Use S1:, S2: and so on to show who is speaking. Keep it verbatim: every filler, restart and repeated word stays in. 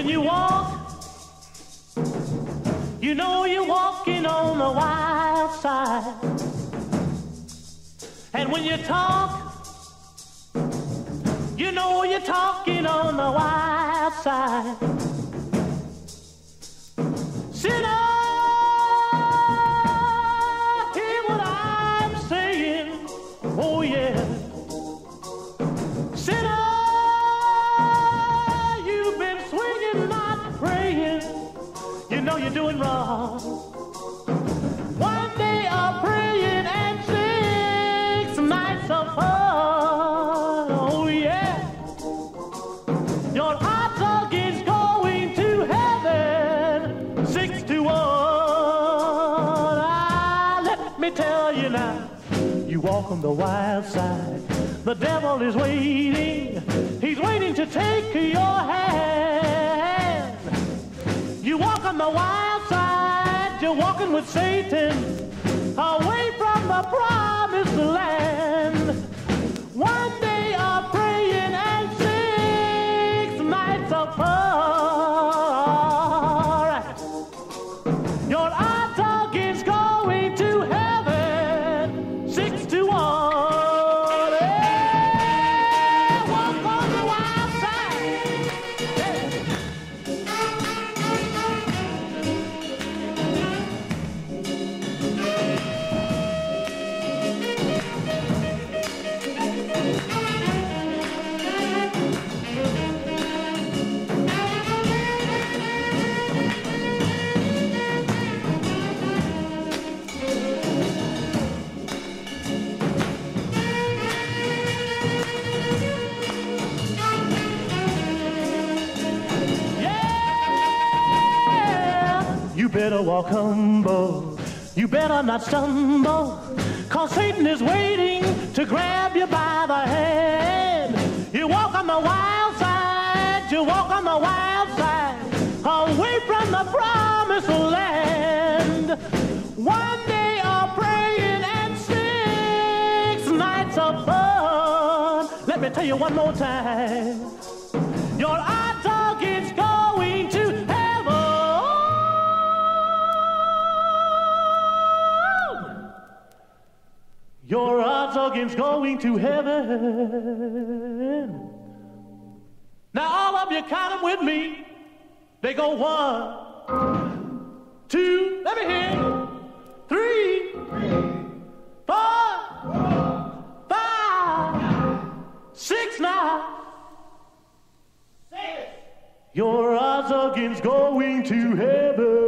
S1: When you walk, you know you're walking on the wild side. And when you talk, you know you're talking on the wild side. Sinner, hear what I'm saying. Oh yeah. Sinner, you've been swinging, not praying. You know you're doing wrong. One day of praying and six nights of fun. Oh yeah. Your odds against going to heaven, six to one. Ah, let me tell you now, you walk on the wild side. The devil is waiting. He's waiting to take your hand. You walk on the wild side, you're walking with Satan, away from the promised land. One day of praying and six nights of fun. Your odds against going to heaven, six to one. Hey, walk on the wild side. You better walk humble, you better not stumble, cause Satan is waiting to grab you by the hand. You walk on the wild side, you walk on the wild side, away from the promised land. One day of praying and six nights of fun. Let me tell you one more time, your odds against going to heaven, your odds against going to heaven. Now all of you count them with me. They go one, two, let me hear you, three, four, five, six now. Say it. Your odds against going to heaven.